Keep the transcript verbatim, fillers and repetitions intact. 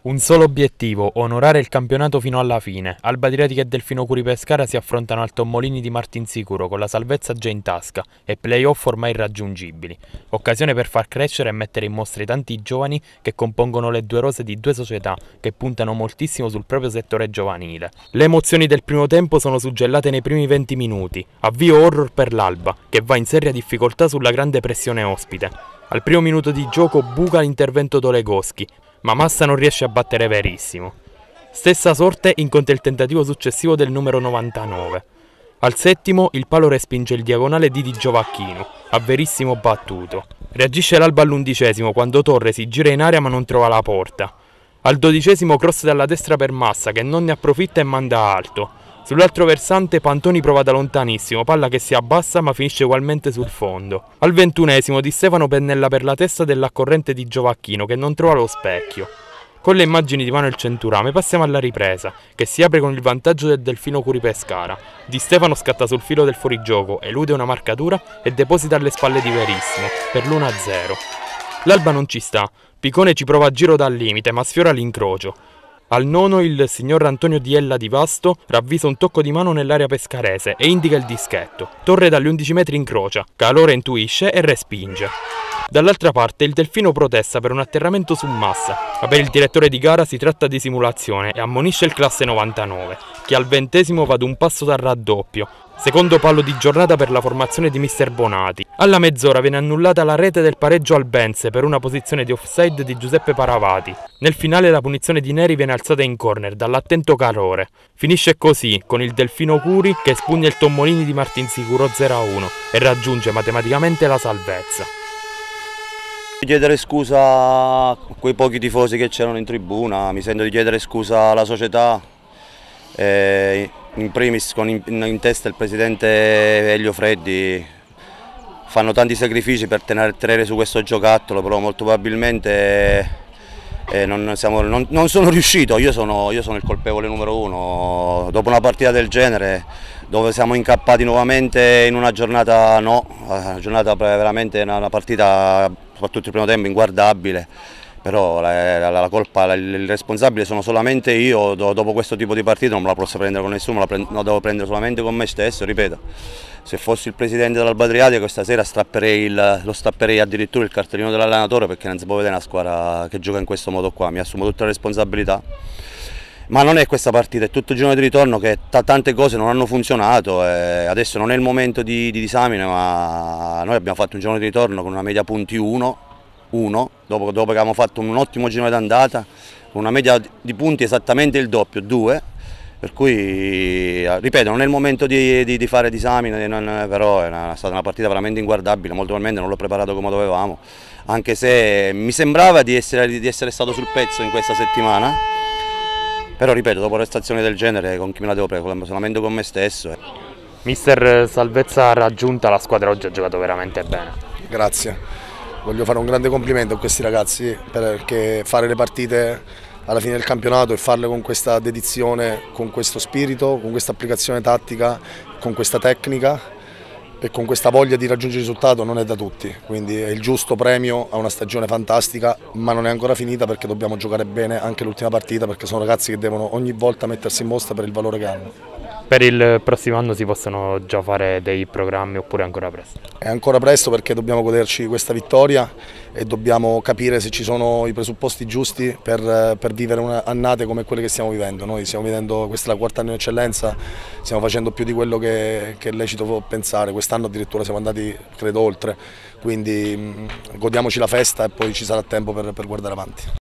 Un solo obiettivo, onorare il campionato fino alla fine. Alba Adriatica e Delfino Curi Pescara si affrontano al Tommolini di Martinsicuro con la salvezza già in tasca e play-off ormai irraggiungibili. Occasione per far crescere e mettere in mostra i tanti giovani che compongono le due rose di due società che puntano moltissimo sul proprio settore giovanile. Le emozioni del primo tempo sono suggellate nei primi venti minuti. Avvio horror per l'Alba, che va in seria difficoltà sulla grande pressione ospite. Al primo minuto di gioco buca l'intervento d'Olegoschi, ma Massa non riesce a battere Verissimo. Stessa sorte incontra il tentativo successivo del numero novantanove. Al settimo il palo respinge il diagonale di Di Giovacchino, a Verissimo battuto. Reagisce l'Alba all'undicesimo quando Torre si gira in aria ma non trova la porta. Al dodicesimo cross dalla destra per Massa che non ne approfitta e manda alto. Sull'altro versante Pantoni prova da lontanissimo, palla che si abbassa ma finisce ugualmente sul fondo. Al ventunesimo Di Stefano pennella per la testa dell'accorrente di Giovacchino che non trova lo specchio. Con le immagini di Manuel Centurame passiamo alla ripresa, che si apre con il vantaggio del Delfino Curi Pescara. Di Stefano scatta sul filo del fuorigioco, elude una marcatura e deposita alle spalle di Verissimo, per l'uno a zero. L'Alba non ci sta, Picone ci prova a giro dal limite ma sfiora l'incrocio. Al nono il signor Antonio Diella di Vasto ravvisa un tocco di mano nell'area pescarese e indica il dischetto. Torre dagli undici metri incrocia, Calore intuisce e respinge. Dall'altra parte il Delfino protesta per un atterramento su Massa, ma per il direttore di gara si tratta di simulazione e ammonisce il classe novantanove, che al ventesimo va ad un passo dal raddoppio. Secondo palo di giornata per la formazione di mister Bonati. Alla mezz'ora viene annullata la rete del pareggio al Benze per una posizione di offside di Giuseppe Paravati. Nel finale la punizione di Neri viene alzata in corner dall'attento Calore. Finisce così con il Delfino Curi che espugna il Tommolini di Martinsicuro zero a uno e raggiunge matematicamente la salvezza. Chiedere scusa a quei pochi tifosi che c'erano in tribuna, mi sento di chiedere scusa alla società. Eh, in primis con in, in testa il presidente Elio Freddi, fanno tanti sacrifici per tenere, tenere su questo giocattolo, però molto probabilmente eh, non, siamo, non, non sono riuscito, io sono, io sono il colpevole numero uno, dopo una partita del genere dove siamo incappati nuovamente in una giornata, no, una giornata veramente una, una partita, soprattutto il primo tempo, inguardabile. Però la, la, la colpa, il responsabile sono solamente io, dopo questo tipo di partita non me la posso prendere con nessuno, me la, la devo prendere solamente con me stesso, ripeto. Se fossi il presidente dell'Alba Adriatica questa sera strapperei il, lo stapperei addirittura il cartellino dell'allenatore, perché non si può vedere una squadra che gioca in questo modo qua, mi assumo tutte le responsabilità. Ma non è questa partita, è tutto il giorno di ritorno che tante cose non hanno funzionato e adesso non è il momento di, di disamine, ma noi abbiamo fatto un giorno di ritorno con una media punti uno. Uno, dopo, dopo che abbiamo fatto un ottimo giro d'andata, con una media di punti esattamente il doppio, due, per cui, ripeto, non è il momento di, di, di fare disamine, non, però è, una, è stata una partita veramente inguardabile, molto probabilmente non l'ho preparato come dovevamo, anche se mi sembrava di essere, di essere stato sul pezzo in questa settimana, però ripeto, dopo prestazioni del genere con chi me la devo prendere, solamente con me stesso. Mister, salvezza raggiunta, la squadra oggi ha giocato veramente bene. Grazie. Voglio fare un grande complimento a questi ragazzi perché fare le partite alla fine del campionato e farle con questa dedizione, con questo spirito, con questa applicazione tattica, con questa tecnica e con questa voglia di raggiungere il risultato non è da tutti. Quindi è il giusto premio a una stagione fantastica, ma non è ancora finita perché dobbiamo giocare bene anche l'ultima partita, perché sono ragazzi che devono ogni volta mettersi in mostra per il valore che hanno. Per il prossimo anno si possono già fare dei programmi oppure ancora presto? È ancora presto perché dobbiamo goderci questa vittoria e dobbiamo capire se ci sono i presupposti giusti per, per vivere una, annate come quelle che stiamo vivendo. Noi stiamo vivendo, questa è la quarta anno in eccellenza, stiamo facendo più di quello che, che è lecito pensare, quest'anno addirittura siamo andati credo oltre, quindi mh, godiamoci la festa e poi ci sarà tempo per, per guardare avanti.